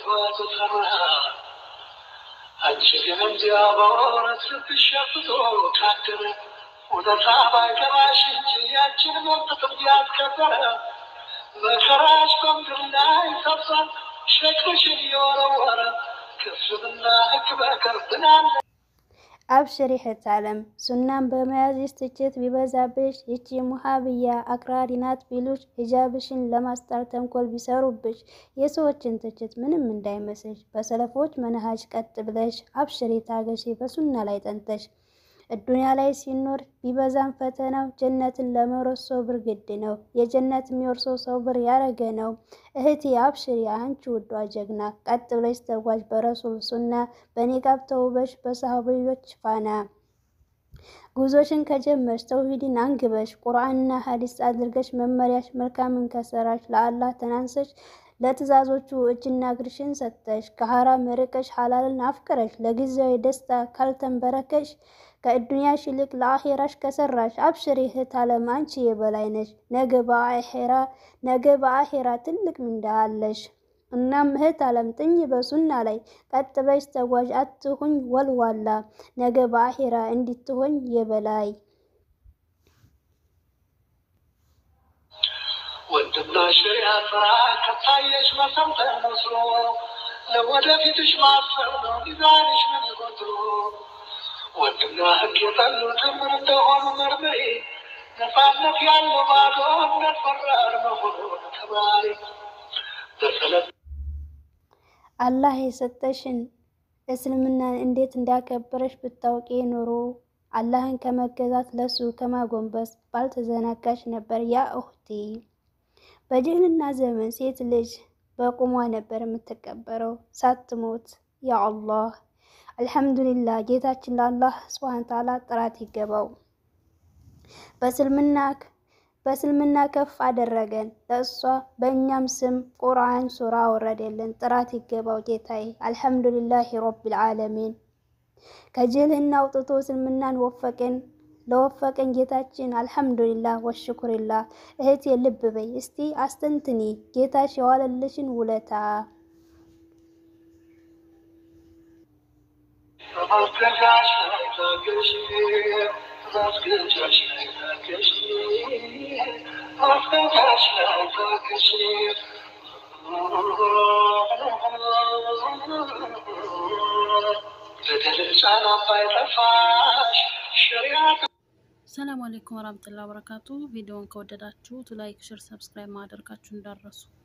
وتفرها أنشد من جابورة الشفط وكاتر ودفع كراش يأتي المنطق يتكبر ذكراش كنت الله يصفصف شكل شنيور ورا كسب الله كبكر بنان أبشري هتعلم سنان بميازيس تجت ببزابش يتي محابية أكرارينات بيلوش إجابشن لما استرتم كل بيساروبش يسوچن تجت من دايمسش بسلفوش منهاج كتبلش أبشري تاغشي بسنة لا يتنتش الدنيا ላይ ሲኖር ቢበዛም ፈተናው ጀነትን ለመውረስ ሶብር ግድ ነው የጀነት የሚወርሰው ሶብር ያረገ ነው እህቴ አብሽሪ አንቺ ውዷ ጀግና ቀጥ ብለሽ ተጓዥ በረሱል ሱና በኒቃብ ተውበሽ በሰሃቦች ፋና ጉዞሽን ከጀመርሽ ተውሂድን አንግበሽ ቁርአንና ሐዲስ አድርገሽ መመሪያሽ መልካምን ከሰራሽ ለአላህ ተናንሰሽ ለትዛዞቹ እጅና እግርሽን ሰጥተሽ ከሐራም ርቀሽ ሐላልን አፍቅረሽ ለጊዜያዊ ደስታ ካልተንበረከሽ ከዱንያሽ ይልቅ ለአኺራሽ ከሰራሽ አብሽሪ እህት ዓለም አንቺ የበላይ ነሽ ነገ በአኺራ ትልቅ ምንዳ አለሽ እናም እህት ዓለም ጥኝ በሱና ላይ ቀጥ ብለሽ ተጓዥ አትሁኝ ወልዋላ ነገ በአኺራ እንድትሆኝ የበላይ ወንድና ሸሪዓ ከታየሽ መሰንጠር መስሎ ለወደፊትሽ ማሰብ ነው ሚዛንሽ ምን ቆጥሮ ወንድና ህግ የጠሉት ምን እንደሆኑ መርምሪ ነፃነት ያለው ባዶነት ፈራር መሆኑን ተማሪ አላህ የሰጠሽን እስልምናን እንዴት እንዳከበረሽ ብታውቂ ኖሮ አላህን ከመገዛት ለሱ ከማጎንበስ ባልተዘናጋሽ ነበር ያ እህቴ በጀህልና ዘመን ሴት ልጅ በቁሟ ነበር የምትከበረው ሳትሞት ያ አላህ አልহামዱሊላህ ጌታችን ለአላህ ሱብሃነ ተዓላ ጥራት ይገባው በስልምና ከፍ አደረገን ለእሷ በእኛም ስም ቁርአን ሱራ ወረደልን ጥራት ይገባው ጌታዬ አልহামዱሊላህ ረቢል ዓለሚን ከጀህልና አውጥቶ ስልምናን ለወፈቀን ጌታችን አልহামዱሊላህ ወሽኩሪላህ እህቴ ልብ በይ እስቲ አስተንትኒ ጌታሽ የዋለልሽን ውለታ ሰላም አለይኩም ወራህመቱላሂ ወበረካቱ ቪዲዮውን ከወደዳችሁት ላይክ ሼር ሰብስክራይብ ማድረጋችሁን እንዳትረሱ